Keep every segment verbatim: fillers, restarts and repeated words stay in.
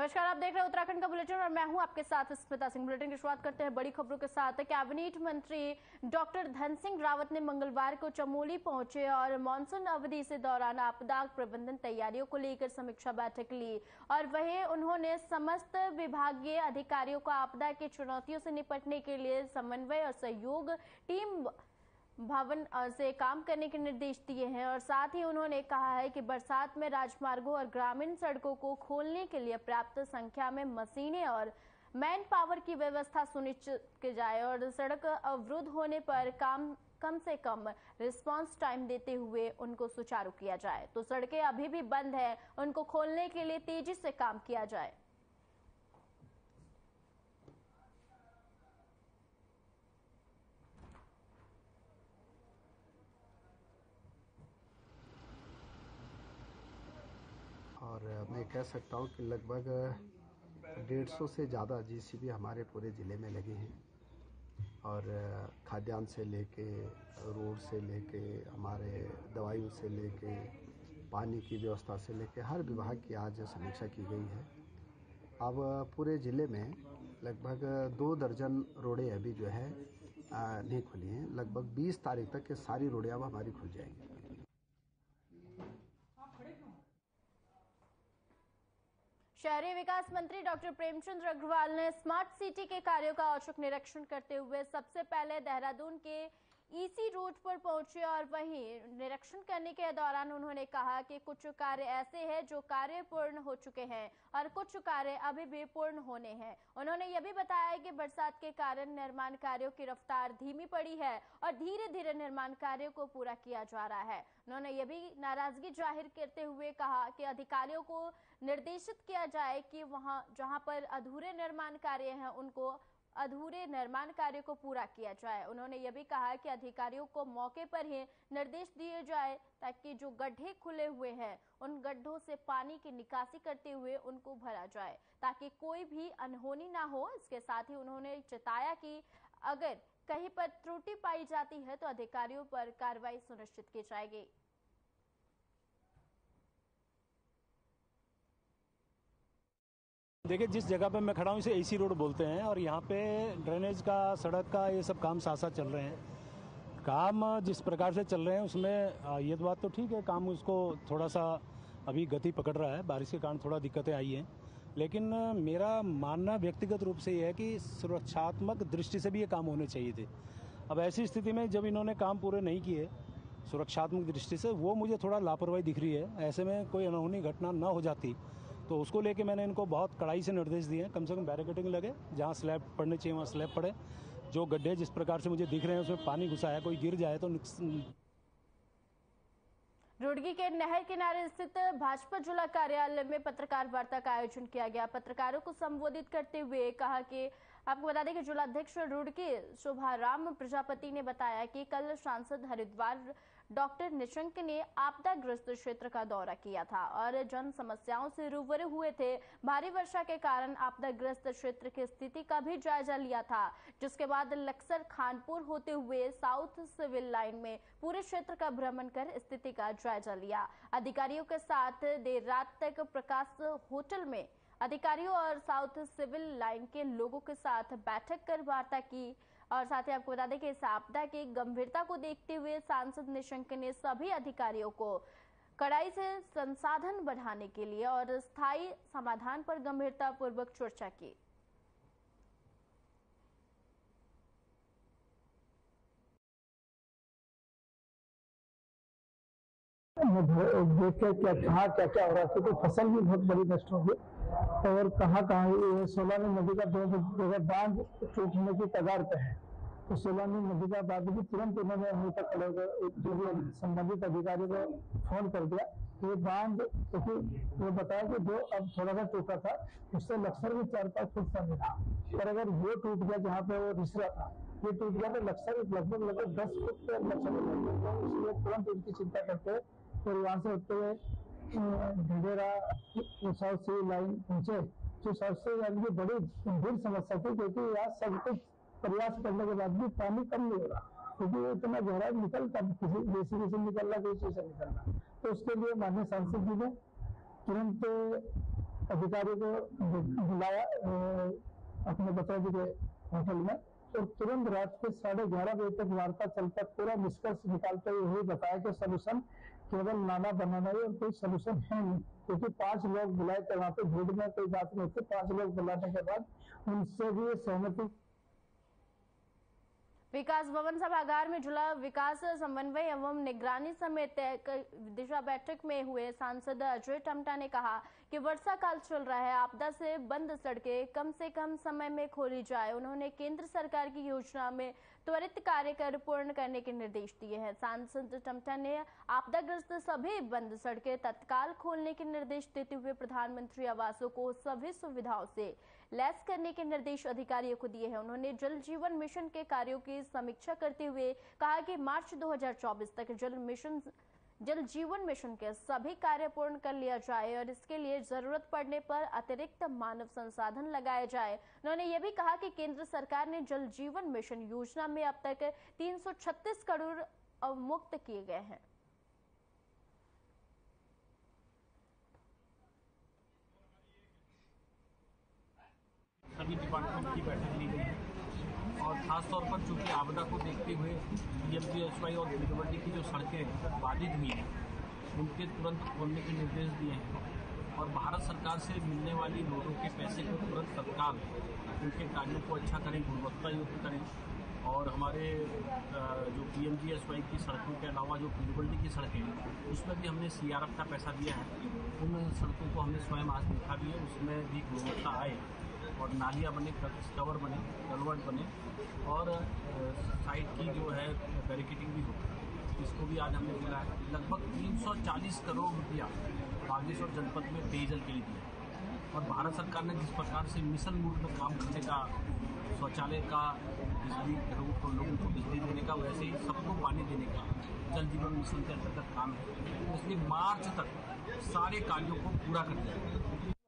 नमस्कार, आप देख रहे हैं उत्तराखंड का बुलेटिन और मैं हूं आपके साथ स्मिता सिंह। बुलेटिन की शुरुआत करते हैं बड़ी खबरों के साथ। कैबिनेट मंत्री डॉक्टर धन सिंह रावत ने मंगलवार को चमोली पहुंचे और मानसून अवधि से दौरान आपदा प्रबंधन तैयारियों को लेकर समीक्षा बैठक ली और वहीं उन्होंने समस्त विभागीय अधिकारियों को आपदा की चुनौतियों से निपटने के लिए समन्वय और सहयोग टीम भवन से काम करने के निर्देश दिए हैं। और साथ ही उन्होंने कहा है कि बरसात में राजमार्गों और ग्रामीण सड़कों को खोलने के लिए पर्याप्त संख्या में मशीनें और मैन पावर की व्यवस्था सुनिश्चित की जाए और सड़क अवरुद्ध होने पर काम कम से कम रिस्पांस टाइम देते हुए उनको सुचारू किया जाए। तो सड़कें अभी भी बंद है, उनको खोलने के लिए तेजी से काम किया जाए। और मैं कह सकता हूँ कि लगभग डेढ़ सौ से ज़्यादा जीसीबी हमारे पूरे ज़िले में लगे हैं और खाद्यान्न से लेके रोड से लेके हमारे दवाइयों से लेके पानी की व्यवस्था से लेके हर विभाग की आज समीक्षा की गई है। अब पूरे ज़िले में लगभग दो दर्जन रोडें अभी जो है नहीं खुली हैं। लगभग बीस तारीख तक ये सारी रोडें अब हमारी खुल जाएंगी। शहरी विकास मंत्री डॉक्टर प्रेमचंद अग्रवाल ने स्मार्ट सिटी के कार्यों का औचक निरीक्षण करते हुए सबसे पहले देहरादून के ईसी रोड पर पहुंचे और वहीं निरीक्षण करने के दौरान उन्होंने कहा कि कुछ कार्य ऐसे हैं जो कार्य पूर्ण हो चुके हैं और कुछ कार्य अभी भी पूर्ण होने हैं। उन्होंने यह भी बताया कि बरसात के कारण निर्माण कार्यों की रफ्तार धीमी पड़ी है और धीरे धीरे निर्माण कार्यों को पूरा किया जा रहा है। उन्होंने यह भी नाराजगी जाहिर करते हुए कहा कि अधिकारियों को निर्देशित किया जाए कि वहां जहां पर अधूरे निर्माण कार्य हैं उनको अधूरे निर्माण कार्य को पूरा किया जाए। उन्होंने यह भी कहा कि अधिकारियों को मौके पर ही निर्देश दिए जाए ताकि जो गड्ढे खुले हुए हैं उन गड्ढों से पानी की निकासी करते हुए उनको भरा जाए ताकि कोई भी अनहोनी ना हो। इसके साथ ही उन्होंने चेताया कि अगर कहीं पर त्रुटि पाई जाती है तो अधिकारियों पर कार्रवाई सुनिश्चित की जाएगी। देखिए, जिस जगह पे मैं खड़ा हूँ इसे एसी रोड बोलते हैं और यहाँ पे ड्रेनेज का, सड़क का ये सब काम साथ साथ चल रहे हैं। काम जिस प्रकार से चल रहे हैं उसमें ये बात तो ठीक है, काम उसको थोड़ा सा अभी गति पकड़ रहा है। बारिश के कारण थोड़ा दिक्कतें आई हैं, लेकिन मेरा मानना व्यक्तिगत रूप से ये है कि सुरक्षात्मक दृष्टि से भी ये काम होने चाहिए थे। अब ऐसी स्थिति में जब इन्होंने काम पूरे नहीं किए सुरक्षात्मक दृष्टि से, वो मुझे थोड़ा लापरवाही दिख रही है। ऐसे में कोई अनहोनी घटना न हो जाती तो उसको लेके मैंने इनको बहुत कड़ाई से निर्देश दिए हैं। कम से कम बैरिकेडिंग लगे, जहां स्लैब पड़ने चाहिए वहां स्लैब पड़े। जो गड्ढे जिस प्रकार से मुझे दिख रहे हैं उसमें पानी घुसा है, कोई गिर जाए तो। रुड़की के नहर किनारे स्थित भाजपा जिला कार्यालय में पत्रकार वार्ता का आयोजन किया गया। पत्रकारों को संबोधित करते हुए कहा कि आपको बता दें कि जिलाध्यक्ष रुड़की शोभाराम प्रजापति ने बताया कि कल सांसद हरिद्वार डॉक्टर निशंक ने आपदाग्रस्त क्षेत्र का दौरा किया था और जन समस्याओं से रूबरू हुए थे। भारी वर्षा के कारण आपदाग्रस्त क्षेत्र की स्थिति का भी जायजा लिया था, जिसके बाद लक्सर खानपुर होते हुए साउथ सिविल लाइन में पूरे क्षेत्र का भ्रमण कर स्थिति का जायजा लिया। अधिकारियों के साथ देर रात तक प्रकाश होटल में अधिकारियों और साउथ सिविल लाइन के लोगों के साथ बैठक कर वार्ता की। और साथ ही आपको बता दें कि इस आपदा की गंभीरता को देखते हुए सांसद निशंक ने सभी अधिकारियों को कड़ाई से संसाधन बढ़ाने के लिए और स्थायी समाधान पर गंभीरता पूर्वक चर्चा की। देखे क्या कहाँ क्या क्या हो रहा था, तो फसल भी बहुत बड़ी नष्ट हो गई और कहाँ कहाँ सोलानी नदी का दो जगह बांध टूटने की कगार पे है। तो सोलानी नदी का बांध भी तुरंत उन्होंने अभी तक खड़े होकर संबंधित अधिकारी को फोन कर दिया। ये बांध क्योंकि वो बताया कि जो अब थोड़ा सा टूटा था उससे लक्सर भी चार पांच फुट का मिला, पर अगर वो टूट गया जहाँ पे वो रिसरा था, ये टूट गया तो लक्सर लगभग लगभग दस फुट पे लक्सर लगे। तो इसलिए तुरंत उनकी चिंता करते हुए और वहां से होते हुए ढेडेरा साउथ सिविल लाइन पहुंचे। जो साउथ सिविल लाइन की बड़ी गंभीर समस्या थी, क्योंकि यहाँ सब कुछ प्रयास करने के बाद भी पानी कम नहीं हो रहा, क्योंकि वो इतना गहरा निकलता, किसी जेसीबी से निकलना, किसी चीज से निकलना। तो उसके लिए माननीय सांसद जी ने तुरंत अधिकारी को बुलाया अपने बच्चा जी के होटल में और तुरंत रात के साढ़े ग्यारह बजे तक वार्ता चलता पूरा निष्कर्ष निकालते हुए यही बताया कि सोल्यूशन केवल नाला बनाना ही और कोई सोल्यूशन है नहीं, क्योंकि पांच लोग बुलाए थे वहां पे, भीड़ में कोई बात नहीं थी। पांच लोग बुलाने के बाद उनसे भी सहमति। विकास भवन सभागार में जुला विकास समन्वय एवं निगरानी समेत दिशा बैठक में हुए सांसद अजय टम्टा ने कहा कि वर्षा काल चल रहा है, आपदा से बंद सड़कें कम से कम समय में खोली जाए। उन्होंने केंद्र सरकार की योजना में त्वरित कार्य कर पूर्ण करने के निर्देश दिए हैं। सांसद टम्टा ने आपदाग्रस्त सभी बंद सड़कें तत्काल खोलने के निर्देश देते हुए प्रधानमंत्री आवासों को सभी सुविधाओं से लैस करने के निर्देश अधिकारियों को दिए हैं। उन्होंने जल जीवन मिशन के कार्यों की समीक्षा करते हुए कहा कि मार्च दो हज़ार चौबीस तक जल मिशन जल जीवन मिशन के सभी कार्य पूर्ण कर लिया जाए और इसके लिए जरूरत पड़ने पर अतिरिक्त मानव संसाधन लगाया जाए। उन्होंने ये भी कहा कि केंद्र सरकार ने जल जीवन मिशन योजना में अब तक तीन सौ छत्तीस करोड़ अवमुक्त किए गए हैं। सभी डिपार्टमेंट की बैठक ली गई है और खासतौर पर चूंकि आपदा को देखते हुए पीएमजीएसवाई और पीडब्ल्यूडी की जो सड़कें बाधित हुई हैं उनके तुरंत खोलने के निर्देश दिए हैं और भारत सरकार से मिलने वाली लोगों के पैसे को तुरंत तत्काल उनके कार्यों को अच्छा करें, गुणवत्ता युक्त करें। और हमारे जो पीएमजीएसवाई की सड़कों के अलावा जो पीडब्ल्यूडी की सड़कें हैं उसमें भी हमने सीआरएफ का पैसा दिया है। उन सड़कों को हमने स्वयं आज देखा भी है, उसमें भी गुणवत्ता आए और नालियाँ बने, कवर बने, कलवर्ट बने और साइड की जो है बैरिकेडिंग भी हो, इसको भी आज हमने मिला है। लगभग तीन सौ चालीस करोड़ रुपया बागेश्वर जनपद में पेयजल के लिए दिया और भारत सरकार ने जिस प्रकार से मिशन मोड में काम करने का, शौचालय का, बिजली को लोगों को बिजली देने का, वैसे ही सबको पानी देने का जल जीवन मिशन के अंतर्गत काम है। इसलिए मार्च तक सारे कार्यों को पूरा कर दिया।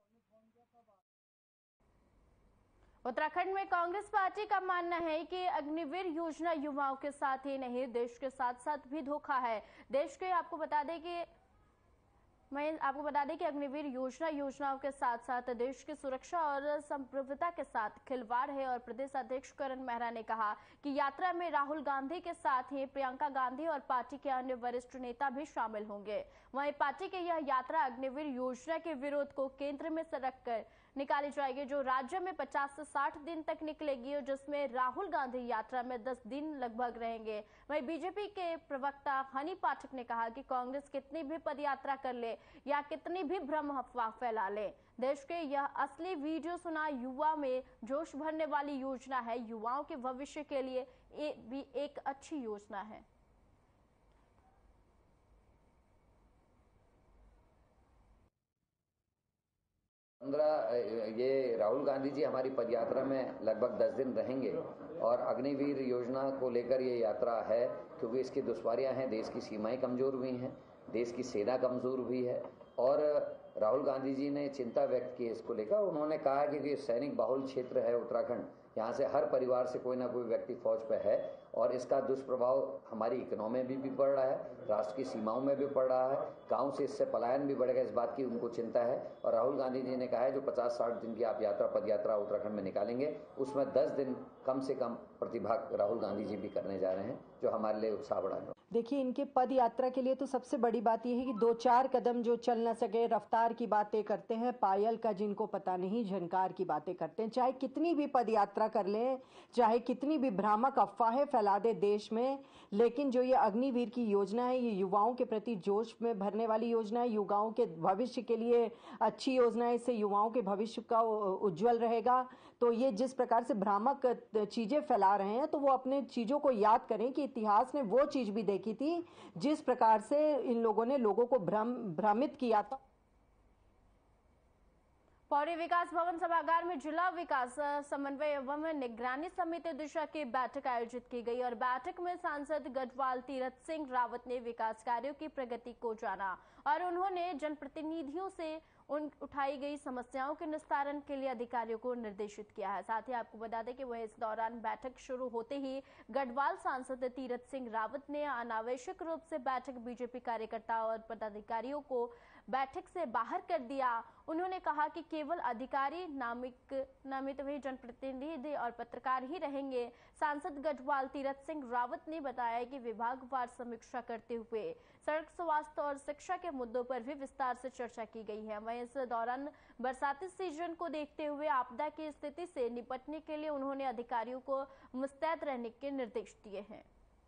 उत्तराखंड में कांग्रेस पार्टी का मानना है कि अग्निवीर योजना युवाओं के साथ ही नहीं देश के साथ साथ भी धोखा है। देश के आपको बता दें कि मैं आपको बता दें कि अग्निवीर योजना योजनाओं के साथ साथ देश की सुरक्षा और संप्रभुता के साथ खिलवाड़ है। और प्रदेश अध्यक्ष करण मेहरा ने कहा कि यात्रा में राहुल गांधी के साथ ही प्रियंका गांधी और पार्टी के अन्य वरिष्ठ नेता भी शामिल होंगे। वहीं पार्टी की यह यात्रा अग्निवीर योजना के विरोध को केंद्र में रख कर निकाली जाएगी, जो राज्य में पचास से साठ दिन तक निकलेगी और जिसमें राहुल गांधी यात्रा में दस दिन लगभग रहेंगे। वहीं बीजेपी के प्रवक्ता हनी पाठक ने कहा कि कांग्रेस कितनी भी पदयात्रा कर ले या कितनी भी भ्रम अफवाह फैला ले, देश के यह असली वीडियो सुना युवा में जोश भरने वाली योजना है। युवाओं के भविष्य के लिए ये भी एक अच्छी योजना है। पंद्रह ये राहुल गांधी जी हमारी पदयात्रा में लगभग दस दिन रहेंगे और अग्निवीर योजना को लेकर ये यात्रा है क्योंकि इसकी दुश्वारियां हैं, देश की सीमाएं कमजोर हुई हैं, देश की सेना कमजोर हुई है और राहुल गांधी जी ने चिंता व्यक्त की इसको लेकर। उन्होंने कहा कि ये सैनिक बहुल क्षेत्र है उत्तराखंड, यहाँ से हर परिवार से कोई ना कोई व्यक्ति फौज पे है और इसका दुष्प्रभाव हमारी इकोनॉमी में भी, भी पड़ रहा है, राष्ट्र की सीमाओं में भी पड़ रहा है, गांव से इससे पलायन भी बढ़ेगा, इस बात की उनको चिंता है। और राहुल गांधी जी ने कहा है जो पचास साठ दिन की आप यात्रा पदयात्रा उत्तराखंड में निकालेंगे उसमें दस दिन कम से कम प्रतिभाग राहुल गांधी जी भी करने जा रहे हैं, जो हमारे लिए उत्साह बढ़ाएगा। देखिए, इनके पद यात्रा के लिए तो सबसे बड़ी बात यह है कि दो चार कदम जो चल न सके, रफ्तार की बातें करते हैं, पायल का जिनको पता नहीं झनकार की बातें करते हैं। चाहे कितनी भी पद यात्रा कर लें, चाहे कितनी भी भ्रामक अफवाहें फैला दे देश में, लेकिन जो ये अग्निवीर की योजना है ये युवाओं के प्रति जोश में भरने वाली योजना है, युवाओं के भविष्य के लिए अच्छी योजना है, इससे युवाओं के भविष्य का उज्जवल रहेगा। तो ये जिस प्रकार से भ्रामक चीजें फैला रहे हैं तो वो अपने चीजों को याद करें कि इतिहास ने वो चीज भी देखी थी जिस प्रकार से इन लोगों ने लोगों को भ्रम भ्रमित किया था। पौड़ी विकास भवन सभागार में जिला विकास समन्वय एवं निगरानी समिति दिशा की बैठक आयोजित की गई और बैठक में सांसद गढ़वाल तीरथ सिंह रावत ने विकास कार्यों की प्रगति को जाना और उन्होंने जनप्रतिनिधियों से उन उठाई गई समस्याओं के निस्तारण के लिए अधिकारियों को निर्देशित किया है। साथ ही आपको बता दें कि वह इस दौरान बैठक शुरू होते ही गढ़वाल सांसद तीरथ सिंह रावत ने अनावश्यक रूप से बैठक बीजेपी कार्यकर्ताओं और पदाधिकारियों को बैठक से बाहर कर दिया। उन्होंने कहा कि केवल अधिकारी नामिक नामित हुए जनप्रतिनिधि और पत्रकार ही रहेंगे। सांसद गढ़वाल तीरथ सिंह रावत ने बताया कि विभागवार समीक्षा करते हुए सड़क, स्वास्थ्य और शिक्षा के मुद्दों पर भी विस्तार से चर्चा की गई है। वहीं इस दौरान बरसाती सीजन को देखते हुए आपदा की स्थिति से निपटने के लिए उन्होंने अधिकारियों को मुस्तैद रहने के निर्देश दिए हैं।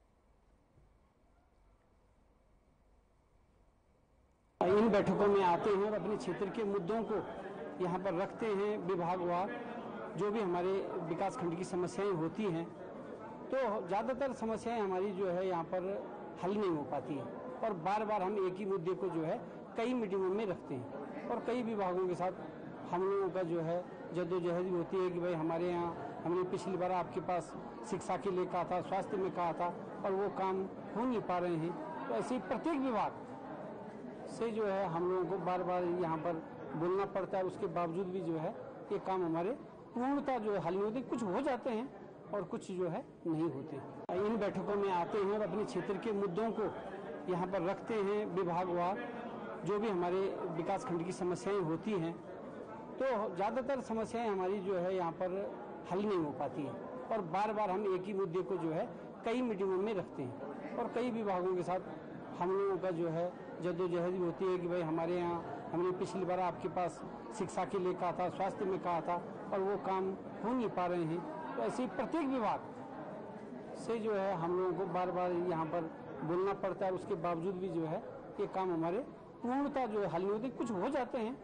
इन बैठकों में आते हैं और अपने क्षेत्र के मुद्दों को यहाँ पर रखते हैं। विभागवार जो भी हमारे विकास खंड की समस्याएं होती हैं, तो ज़्यादातर समस्याएं हमारी जो है यहाँ पर हल नहीं हो पाती हैं और बार बार हम एक ही मुद्दे को जो है कई मीटिंगों में रखते हैं और कई विभागों के साथ हम लोगों का जो है जद्दोजहद भी होती है कि भाई हमारे यहाँ हमने पिछली बार आपके पास शिक्षा के लिए कहा था, स्वास्थ्य में कहा था और वो काम हो नहीं पा रहे हैं। तो ऐसे प्रत्येक विभाग से जो है हम लोगों को बार बार यहाँ पर बोलना पड़ता है। उसके बावजूद भी जो है ये काम हमारे पूर्णतः जो है हल नहीं होते, कुछ हो जाते हैं और कुछ जो है नहीं होते। इन बैठकों में आते हैं और अपने क्षेत्र के मुद्दों को यहाँ पर रखते हैं। विभागवार जो भी हमारे विकास खंड की समस्याएं होती हैं, तो ज़्यादातर समस्याएं हमारी जो है यहाँ पर हल नहीं हो पाती हैं और बार बार हम एक ही मुद्दे को जो है कई मीटिंगों में रखते हैं और कई विभागों के साथ हम लोगों का जो है जद्दोजहद भी होती है कि भाई हमारे यहाँ हमने पिछली बार आपके पास शिक्षा के लिए कहा था, स्वास्थ्य में कहा था और वो काम हो नहीं पा रहे हैं। तो ऐसे प्रत्येक विभाग से जो है हम लोगों को बार बार यहाँ पर बोलना पड़ता है। उसके बावजूद भी जो है ये काम हमारे पूर्णतः जो है हल नहीं होते, कुछ हो जाते हैं।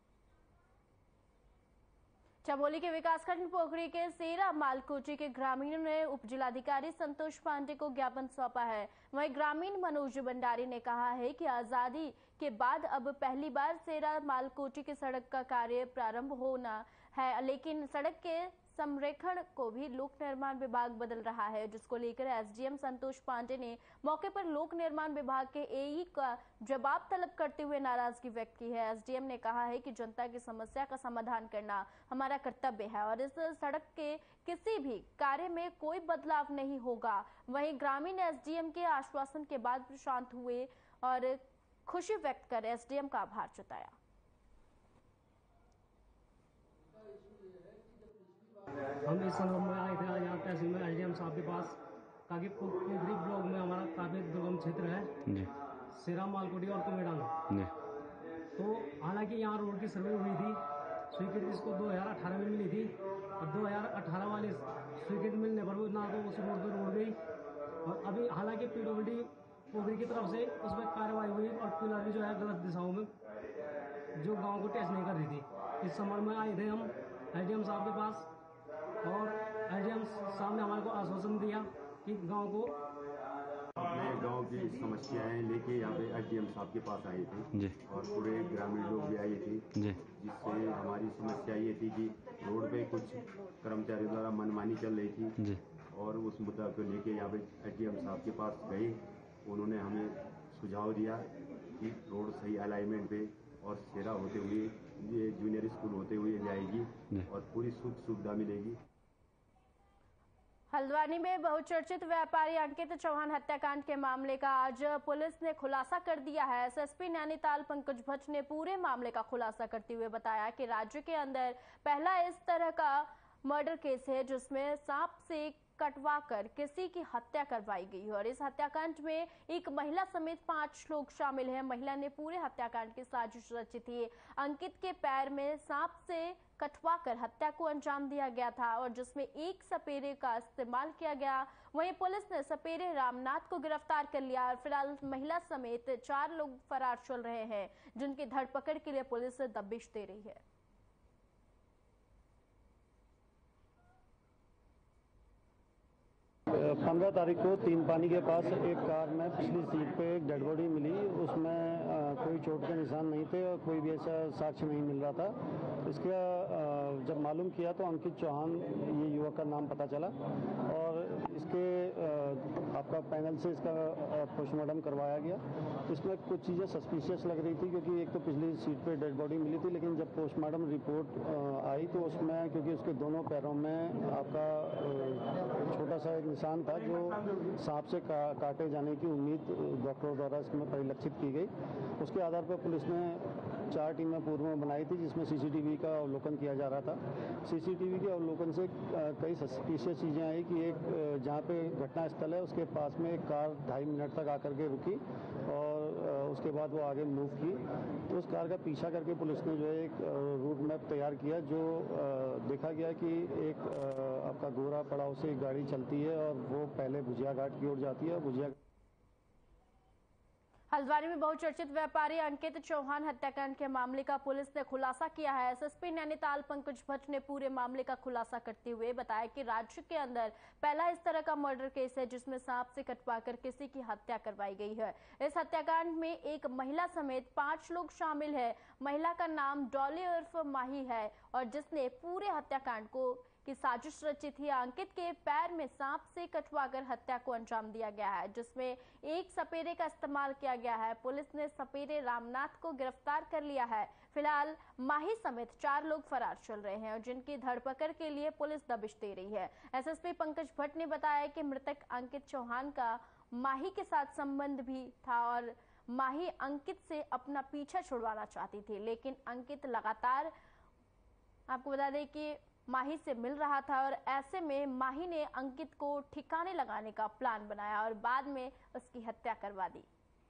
चमोली के विकासखंड पोखरी के सेरा मालकोची के ग्रामीणों ने उप जिलाधिकारी संतोष पांडे को ज्ञापन सौंपा है। वहीं ग्रामीण मनोज भंडारी ने कहा है कि आजादी के बाद अब पहली बार सेरा मालकोची की सड़क का कार्य प्रारंभ होना है, लेकिन सड़क के संरेखण को भी लोक निर्माण विभाग बदल रहा है, जिसको लेकर एसडीएम संतोष पांडे ने मौके पर लोक निर्माण विभाग के एई का जवाब तलब करते हुए नाराजगी व्यक्त की है। एसडीएम ने कहा है कि जनता की समस्या का समाधान करना हमारा कर्तव्य है और इस सड़क के किसी भी कार्य में कोई बदलाव नहीं होगा। वहीं ग्रामीण एसडीएम के आश्वासन के बाद शांत हुए और खुशी व्यक्त कर एसडीएम का आभार जताया। हम इस संदर्भ में आए थे आज यहाँ तहसील में एसडीएम साहब के पास, ताकि पोखरी ब्लॉक में हमारा काफी दुर्गम क्षेत्र है, सेरा मालकोटी और कुमेडांग। तो हालांकि यहाँ रोड की सर्वे हुई थी, स्वीकृति इसको दो हजार अठारह में मिली थी और दो हजार अठारह वाले स्वीकृति मिलने पर ना तो उस रोड पर रोड गई और अभी हालांकि पीडब्ल्यूडी पोखरी की तरफ से उसमें कार्रवाई हुई और पिलर भी जो है गलत दिशाओं में जो गाँव को टच नहीं कर रही थी। इस संबंध में आए थे हम एसडीएम साहब के पास और एसडीएम साहब ने हमारे को आश्वासन दिया कि गांव को अपने गांव की समस्याएं लेके यहाँ पे एसडीएम साहब के पास आए थे और पूरे ग्रामीण लोग भी आए थे, जिससे हमारी समस्या ये थी कि रोड पे कुछ कर्मचारियों द्वारा मनमानी चल रही थी और उस मुद्दा को लेके यहाँ पे एसडीएम साहब के पास गए। उन्होंने हमें सुझाव दिया कि रोड सही अलाइनमेंट पे और सेरा होते हुए ये जूनियर स्कूल होते हुए जाएगी और पूरी सुख सुविधा मिलेगी। हल्द्वानी में बहुचर्चित व्यापारी अंकित चौहान हत्याकांड के मामले का आज पुलिस ने खुलासा कर दिया है। एसएसपी नैनीताल पंकज भट्ट ने पूरे मामले का खुलासा करते हुए बताया कि राज्य के अंदर पहला इस तरह का मर्डर केस है जिसमें सांप से कटवाकर किसी की हत्या करवाई गई है और इस हत्याकांड में एक महिला समेत पांच लोग शामिल हैं। महिला ने पूरे हत्याकांड की साजिश रची थी। अंकित के पैर में सांप से कटवाकर हत्या को अंजाम दिया गया था और जिसमें एक सपेरे का इस्तेमाल किया गया। वहीं पुलिस ने सपेरे रामनाथ को गिरफ्तार कर लिया और फिलहाल महिला समेत चार लोग फरार चल रहे हैं, जिनकी धरपकड़ के लिए पुलिस दबिश दे रही है। पंद्रह तारीख को तीन पानी के पास एक कार में पिछली सीट पे एक डेड बॉडी मिली। उसमें आ, कोई कोई चोट के निशान नहीं थे और कोई भी ऐसा साक्ष्य नहीं मिल रहा था। इसका जब मालूम किया तो अंकित चौहान ये युवक का नाम पता चला और इसके आपका पैनल से इसका पोस्टमार्टम करवाया गया। इसमें कुछ चीज़ें सस्पिशियस लग रही थी क्योंकि एक तो पिछली सीट पे डेड बॉडी मिली थी, लेकिन जब पोस्टमार्टम रिपोर्ट आई तो उसमें क्योंकि उसके दोनों पैरों में आपका छोटा सा एक निशान था जो सांप से का, काटे जाने की उम्मीद डॉक्टरों द्वारा इसमें परिलक्षित की गई। उसके आधार पर पुलिस ने चार टीमें पूर्व में बनाई थी जिसमें सीसीटीवी का अवलोकन किया जा रहा था। सीसीटीवी के अवलोकन से कई सस्पिशियस चीज़ें आई कि एक जहाँ पे घटना स्थल है उसके पास में एक कार ढाई मिनट तक आकर के रुकी और उसके बाद वो आगे मूव की। तो उस कार का पीछा करके पुलिस ने जो है एक रूट मैप तैयार किया, जो देखा गया कि एक आपका गोरा पड़ाव से एक गाड़ी चलती है और वो पहले भुजिया घाट की ओर जाती है। भुजिया हल्द्वानी में बहुचर्चित व्यापारी अंकित चौहान हत्याकांड के मामले का पुलिस ने खुलासा किया है। एसएसपी नैनीताल पंकज भट्ट ने पूरे मामले का खुलासा करते हुए बताया कि राज्य के अंदर पहला इस तरह का मर्डर केस है जिसमें सांप से कटवाकर किसी की हत्या करवाई गई है। इस हत्याकांड में एक महिला समेत पांच लोग शामिल है। महिला का नाम डॉली उर्फ माही है और जिसने पूरे हत्याकांड को की साजिश रची थी। अंकित के पैर में सांप से कटवाकर हत्या को अंजाम दिया गया है, जिसमें एक सपेरे का इस्तेमाल किया गया है। पुलिस ने सपेरे रामनाथ को गिरफ्तार कर लिया है। फिलहाल माही समेत चार लोग फरार चल रहे हैं और जिनकी धरपकड़ के लिए पुलिस दबिश दे रही है। एसएसपी पंकज भट्ट ने बताया कि मृतक अंकित चौहान का माही के साथ संबंध भी था और माही अंकित से अपना पीछा छुड़वाना चाहती थी, लेकिन अंकित लगातार आपको बता दें कि माही से मिल रहा था और ऐसे में माही ने अंकित को ठिकाने लगाने का प्लान बनाया और बाद में उसकी हत्या करवा दी।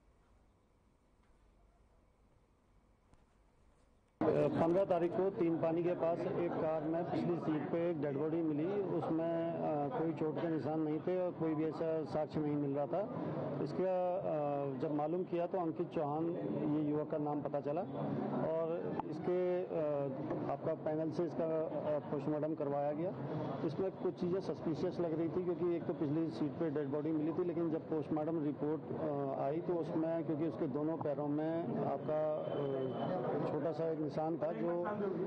पंद्रह तारीख को तीन पानी के पास एक कार में पिछली सीट पे एक डेड बॉडी मिली। उसमें आ, कोई चोट के निशान नहीं थे और कोई भी ऐसा साक्ष्य नहीं मिल रहा था। इसका आ, जब मालूम किया तो अंकित चौहान ये युवक का नाम पता चला और इसके आ, आपका पैनल से इसका पोस्टमार्टम करवाया गया। इसमें कुछ चीज़ें सस्पिशियस लग रही थी क्योंकि एक तो पिछली सीट पे डेड बॉडी मिली थी, लेकिन जब पोस्टमार्टम रिपोर्ट आई तो उसमें क्योंकि उसके दोनों पैरों में आपका छोटा सा एक निशान था जो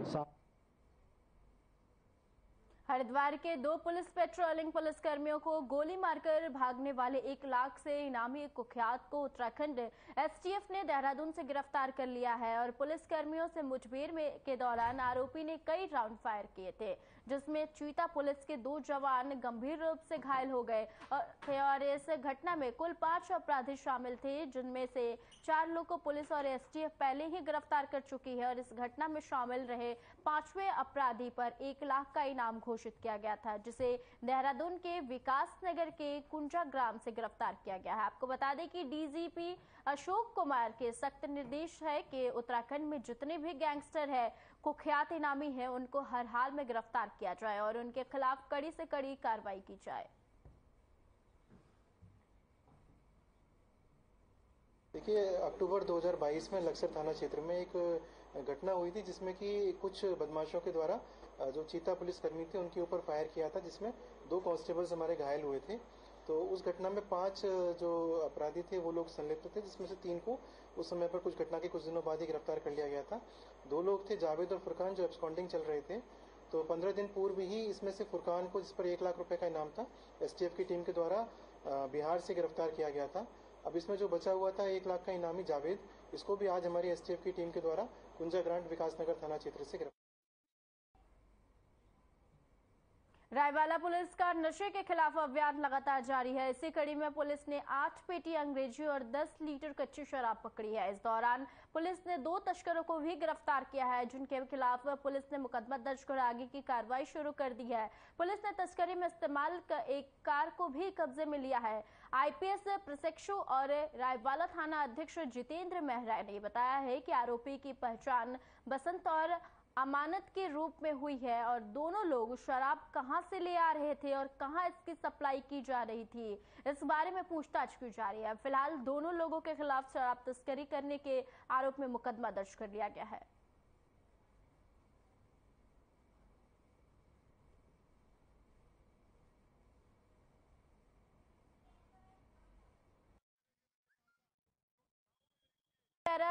हरिद्वार के दो पुलिस पेट्रोलिंग पुलिसकर्मियों को गोली मारकर भागने वाले एक लाख से इनामी कुख्यात को उत्तराखंड एसटीएफ ने देहरादून से गिरफ्तार कर लिया है और पुलिसकर्मियों से मुठभेड़ में के दौरान आरोपी ने कई राउंड फायर किए थे, जिसमें चीता पुलिस के दो जवान गंभीर रूप से घायल हो गए और इस घटना में कुल पांच अपराधी शामिल थे, जिनमें से चार लोग को पुलिस और एसटीएफ पहले ही गिरफ्तार कर चुकी है और इस घटना में शामिल रहे पांचवें अपराधी पर एक लाख का इनाम घोषित किया गया था, जिसे देहरादून के विकास नगर के कुंजा ग्राम से गिरफ्तार किया गया है। आपको बता दें कि डीजीपी अशोक कुमार के सख्त निर्देश है कि उत्तराखंड में जितने भी गैंगस्टर है, कुख्यात इनामी है, उनको हर हाल में गिरफ्तार किया जाए और उनके खिलाफ कड़ी से कड़ी कार्रवाई की जाए। देखिए, अक्टूबर दो हज़ार बाईस में लक्सर थाना क्षेत्र में एक घटना हुई थी जिसमें कि कुछ बदमाशों के द्वारा जो चीता पुलिस कर्मी थे उनके ऊपर फायर किया था, जिसमें दो कांस्टेबल्स हमारे घायल हुए थे। तो उस घटना में पांच जो अपराधी थे वो लोग संलिप्त थे, जिसमें से तीन को उस समय पर कुछ घटना के कुछ दिनों बाद ही गिरफ्तार कर लिया गया था। दो लोग थे जावेद और फुरकान जो एब्सकॉन्डिंग चल रहे थे। तो पंद्रह दिन पूर्व ही इसमें से फुरकान को, जिस पर एक लाख रुपए का इनाम था, एसटीएफ की टीम के द्वारा बिहार से गिरफ्तार किया गया था। अब इसमें जो बचा हुआ था एक लाख का इनामी जावेद, इसको भी आज हमारी एसटीएफ की टीम के द्वारा कुंजा ग्रांट विकासनगर थाना क्षेत्र से गिरफ्तार। रायवाला पुलिस का नशे के खिलाफ अभियान लगातार जारी है। इसी कड़ी में पुलिस ने आठ पेटी अंग्रेजी और दस लीटर कच्ची शराब पकड़ी है। इस दौरान पुलिस ने दो तस्करों को भी गिरफ्तार किया है, जिनके खिलाफ पुलिस ने मुकदमा दर्ज कर आगे की कार्रवाई शुरू कर दी है। पुलिस ने तस्करी में इस्तेमाल एक कार को भी कब्जे में लिया है। आईपीएस प्रशिक्षु और रायवाला थाना अध्यक्ष जितेंद्र मेहरा ने बताया है कि आरोपी की पहचान बसंत और अमानत के रूप में हुई है और दोनों लोग शराब कहां से ले आ रहे थे और कहां इसकी सप्लाई की जा रही थी, इस बारे में पूछताछ की जा रही है। फिलहाल दोनों लोगों के खिलाफ शराब तस्करी करने के आरोप में मुकदमा दर्ज कर लिया गया है।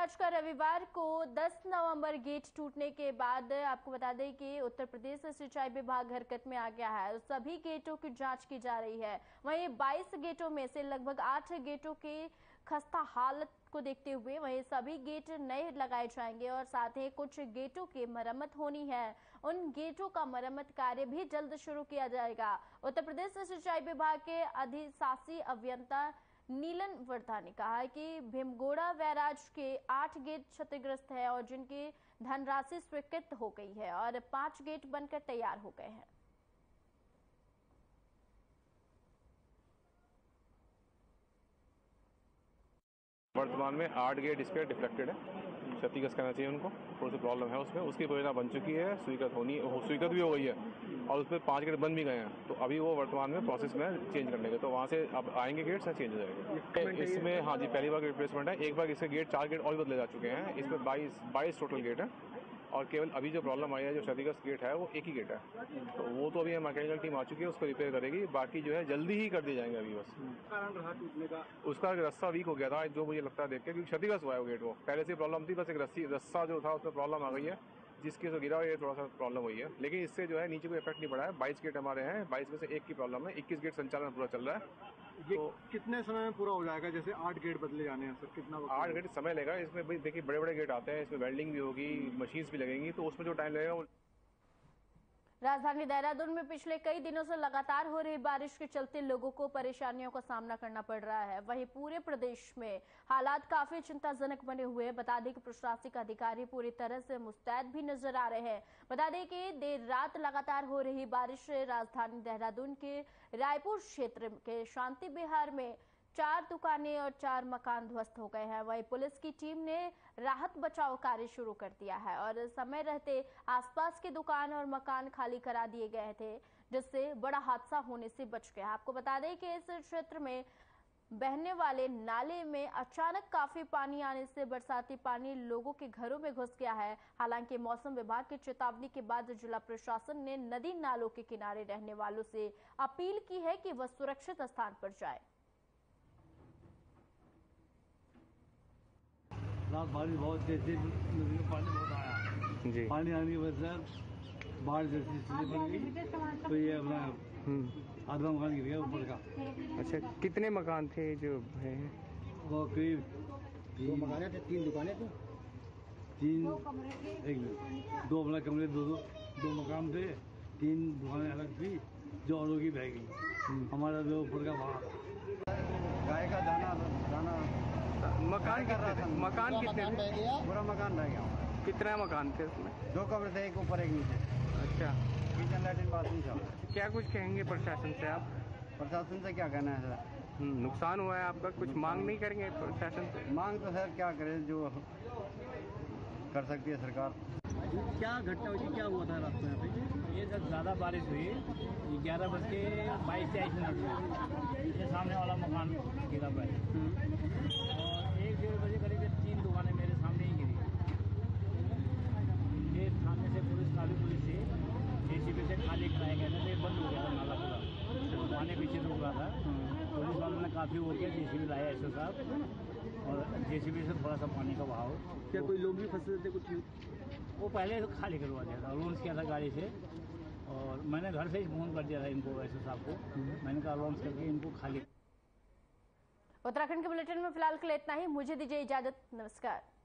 मार्च का रविवार को दस नवंबर गेट टूटने के बाद आपको बता दें कि उत्तर प्रदेश सिंचाई विभाग हरकत में आ गया है। सभी गेटों की जांच की जा रही है। वहीं बाईस गेटों में से लगभग आठ गेटों के खस्ता हालत को देखते हुए वहीं सभी गेट नए लगाए जाएंगे और साथ ही कुछ गेटों की मरम्मत होनी है। उन गेटों का मरम्मत कार्य भी जल्द शुरू किया जाएगा। उत्तर प्रदेश सिंचाई विभाग के अधिशासी अभियंता नीलन वर्धा ने कहा है कि भीमगोड़ा बैराज के आठ गेट क्षतिग्रस्त है और जिनकी धनराशि स्वीकृत हो गई है और पांच गेट बनकर तैयार हो गए हैं। वर्तमान में आठ गेट इसके डिफ्लेक्टेड है, क्षतिग्रस्त करना चाहिए उनको, थोड़ी सी प्रॉब्लम है उसमें। उसकी परियोजना बन चुकी है, स्वीकृत होनी स्वीकृत भी हो गई है और उसमें पांच गेट बंद भी गए हैं। तो अभी वो वर्तमान में प्रोसेस में चेंज करने के, तो वहाँ से अब आएंगे गेट से चेंज हो जाएंगे। इसमें हाँ जी, पहली बार गेट रिप्लेसमेंट है। एक बार इसके गेट चार गेट और भी बदले जा चुके हैं। इसमें बाईस बाईस टोटल गेट है और केवल अभी जो प्रॉब्लम आई है, जो क्षतिग्रस्त गेट है, वो एक ही गेट है। तो वो तो अभी मैकेनिकल टीम आ चुकी है, उसको रिपेयर करेगी। बाकी जो है जल्दी ही कर दिए जाएंगे अभी बस। कारण रहा टूटने का उसका रस्सा वीक हो गया था, जो मुझे लगता है देख के, क्योंकि क्षतिग्रस्त हुआ है वो गेट। वो पहले से प्रॉब्लम थी, बस एक रस्सी रस्सा जो था उसमें प्रॉब्लम आ गई है, जिसकी से गिरा ये थोड़ा सा प्रॉब्लम हुई है। लेकिन इससे जो है नीचे कोई इफेक्ट नहीं पड़ा है। बाईस गेट हमारे हैं, बाईस में से एक की प्रॉब्लम है, इक्कीस गेट संचालन पूरा चल रहा है। ये तो कितने समय में पूरा हो जाएगा? जैसे आठ गेट बदले जाने हैं सर, कितना आठ गेट समय लगेगा इसमें? भाई देखिए, बड़े बड़े गेट आते हैं, इसमें वेल्डिंग भी होगी, मशीन्स भी लगेंगी, तो उसमें जो टाइम लगेगा वो। राजधानी देहरादून में पिछले कई दिनों से लगातार हो रही बारिश के चलते लोगों को परेशानियों का सामना करना पड़ रहा है। वहीं पूरे प्रदेश में हालात काफी चिंताजनक बने हुए हैं। बता दें कि प्रशासनिक अधिकारी पूरी तरह से मुस्तैद भी नजर आ रहे हैं। बता दें कि देर रात लगातार हो रही बारिश से राजधानी देहरादून के रायपुर क्षेत्र के शांति विहार में चार दुकानें और चार मकान ध्वस्त हो गए हैं। वहीं पुलिस की टीम ने राहत बचाव कार्य शुरू कर दिया है और समय रहते आसपास के दुकान और मकान खाली करा दिए गए थे, जिससे बड़ा हादसा होने से बच गया। आपको बता दें कि इस क्षेत्र में बहने वाले नाले में अचानक काफी पानी आने से बरसाती पानी लोगों के घरों में घुस गया है। हालांकि मौसम विभाग की चेतावनी के बाद जिला प्रशासन ने नदी नालों के किनारे रहने वालों से अपील की है कि वह सुरक्षित स्थान पर जाए। रात बारिश बहुत तेज थी, नदी में पानी बहुत आया जी। पानी आने की वजह से बाढ़ जैसी स्थिति बन गई, तो ये अपना आधा मकान गिर गया ऊपर का। अच्छा, कितने मकान थे जो है? वो करीब दो मकान थे, तीन दुकानें थी, तीन एक दो अपना कमरे, दो दो दो मकान थे, तीन दुकानें अलग थी जो औरों की बह गई। हमारा जो ऊपर का वहाँ गाय का दाना दाना मकान कितने थे? मकान कितने थे? पूरा मकान रह गया। कितना मकान थे उसमें? दो कमरे थे, एक ऊपर एक नीचे। अच्छा, किचन लैट्रिन बाथरूम था। क्या कुछ कहेंगे प्रशासन से आप? प्रशासन से क्या कहना है सर? नुकसान हुआ है आपका, कुछ मांग नहीं करेंगे प्रशासन से? मांग तो सर क्या करे, जो कर सकती है सरकार। क्या घटना हुई थी, क्या हुआ था रात को यहाँ पे? ये सर ज़्यादा बारिश हुई, ग्यारह बज के बाईस तेईस मिनट में ये सामने वाला मकान गिरा हुआ है और एक डेढ़ बजे करीब तीन दुकानें मेरे सामने ही गिरी। ये थाने से पुलिस काली पुलिस से जेसीबी से खाली कराया गया था, तो ये बंद हो गया था नाला पूरा, पानी पीछे रुक रहा था। पुलिस वालों ने काफ़ी हो गया, जेसीबी लाया एस ओ साहब, और जेसीबी से थोड़ा सा पानी का बहाव। क्या कोई लोग भी फंसे थे कुछ? वो पहले तो खाली करवा दिया था, लॉन्च किया था गाड़ी से, और मैंने घर से ही फोन कर दिया था इनको, एस ओ साहब को। मैंने कहा लॉन्च करके इनको खाली। उत्तराखंड के बुलेटिन में फिलहाल के लिए इतना ही। मुझे दीजिए इजाजत, नमस्कार।